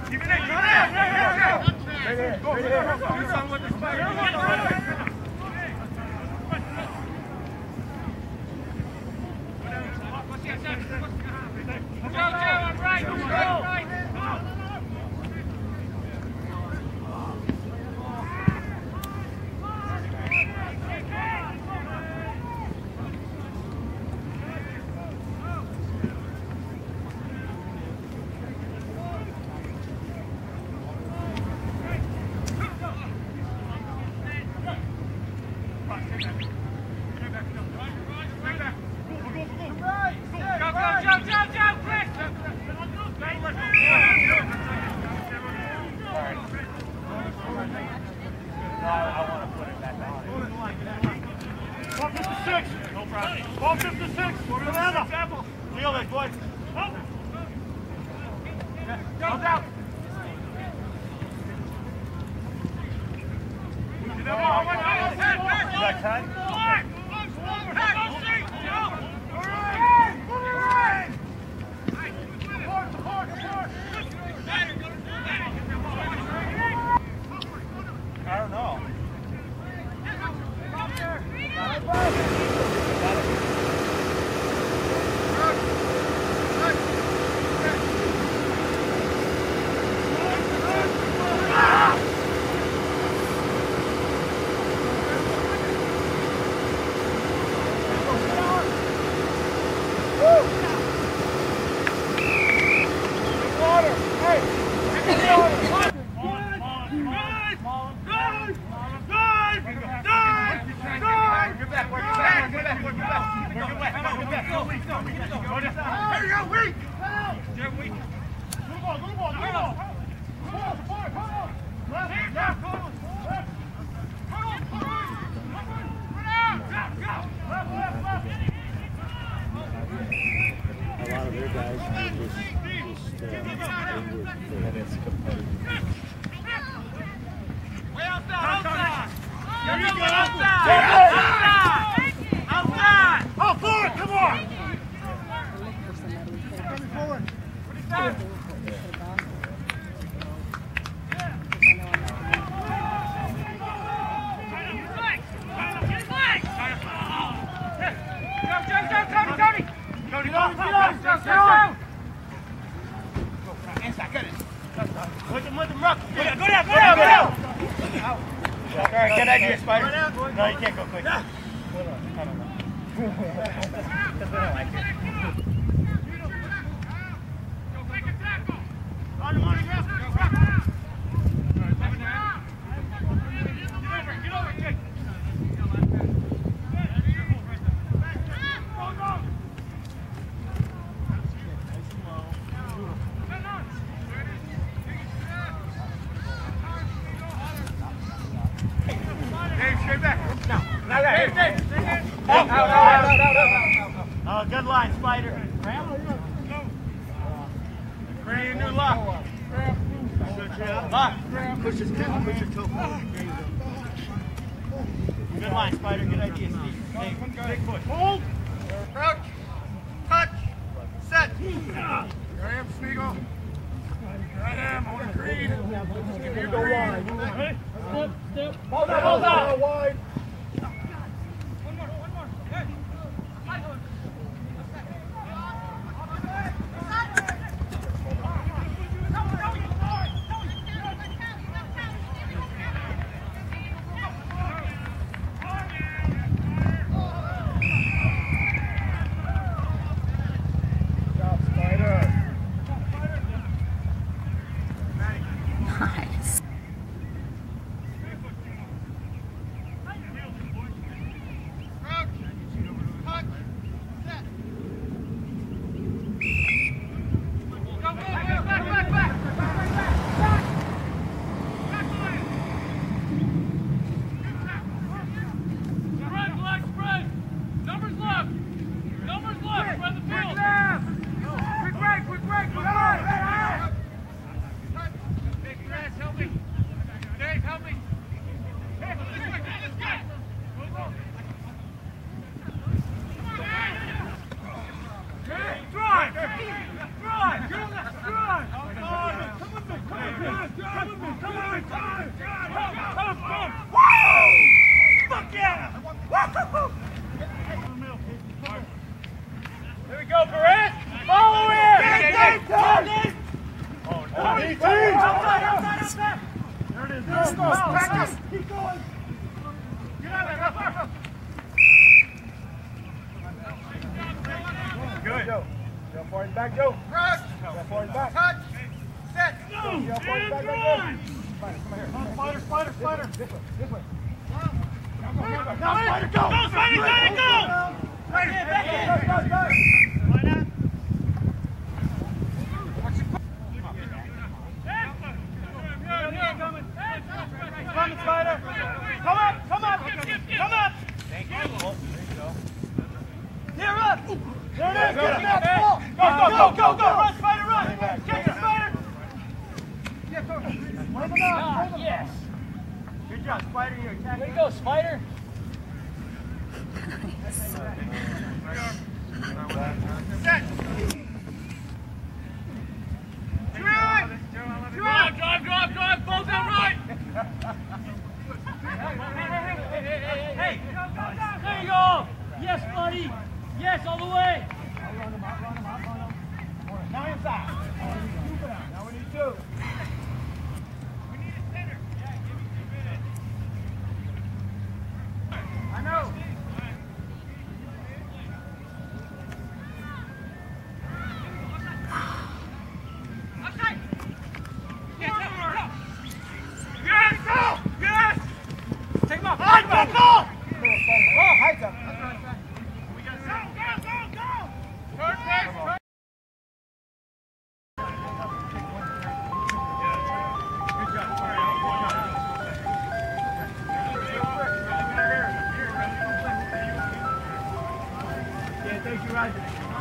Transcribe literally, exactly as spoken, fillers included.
Quick break, quick break, quick break! Fuck yeah! Here we go, Perez! Follow him! Oh, no. Outside, outside, outside! There it is. Go, go, practice! Keep going! Get out of there, go, go! Good. Joe. Go forward and back, Joe. Rush! Go forward and back. Touch! Set! Go! Go forward and back, go! Spider, come here. Come spider, spider, spider! This way, this way. Now, Spider, go! Go, Spider, Spider, go! Back in, back in! Go, go, go! Why not? Come on, Spider! Come up, come up! Come up! Thank you. Oh, there you go. Here, run! There it is! Go, go, go, go, go, go! Run, Spider, run! Catch it, Spider! Yeah, go. Play them out, play them. Yes! Good job, Spider, you're attacking. Way to go, Spider! Set! Drive! Drive, drive, drive, drive! Both in right! Hey, hey, hey, hey! There you go! Yes, buddy! Yes, all the way! Run him out, run him out, run him. Now inside. Now we need two. We need a center. Yeah, give me two minutes. I know. Outside. Yes, go! Yes! Take him off. High go! Go! Oh, high go. We got go, go, go, go! Turn face, turn. Good job. Yeah, thank you, Roger.